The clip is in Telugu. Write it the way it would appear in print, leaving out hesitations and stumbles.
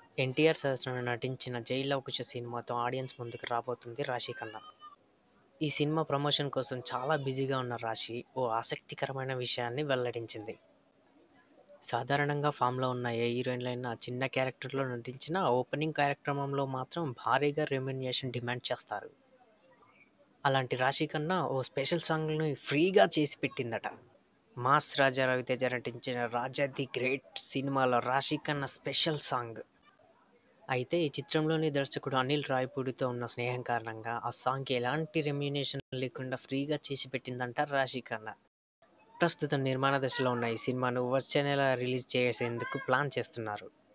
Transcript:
ఎన్టీఆర్ సరసన నటించిన 'జై లవకుశ' సినిమాతో ఆడియన్స్ ముందుకు రాబోతుంది రాశి ఖన్నా. ఈ సినిమా ప్రమోషన్ కోసం చాలా బిజీగా ఉన్న రాశి ఓ ఆసక్తికరమైన విషయాన్ని వెల్లడించింది. సాధారణంగా ఫామ్‌లో ఉన్న ఏ హీరోయిన్‌లైనా చిన్న క్యారెక్టర్‌లో నటించినా ఓపెనింగ్ కార్యక్రమంలో మాత్రం భారీగా రెమ్యునరేషన్ డిమాండ్ చేస్తారు. అలాంటి రాశి ఖన్నా ఓ స్పెషల్ సాంగ్‌ని ఫ్రీగా చేసి పెట్టిందట. మాస్ రాజా రవితేజ నటించిన 'రాజా ది గ్రేట్' సినిమాలో రాశి ఖన్నా స్పెషల్ సాంగ్. అయితే ఈ చిత్రంలోని దర్శకుడు అనిల్ రావిపూడితో ఉన్న స్నేహం కారణంగా ఆ సాంగ్‌కి ఎలాంటి రెమ్యునరేషన్ లేకుండా ఫ్రీగా చేసి పెట్టిందంట రాశి ఖన్నా. ప్రస్తుతం నిర్మాణ దశలో ఉన్న ఈ సినిమాను వచ్చే నెల రిలీజ్ చేసేందుకు ప్లాన్ చేస్తున్నారు.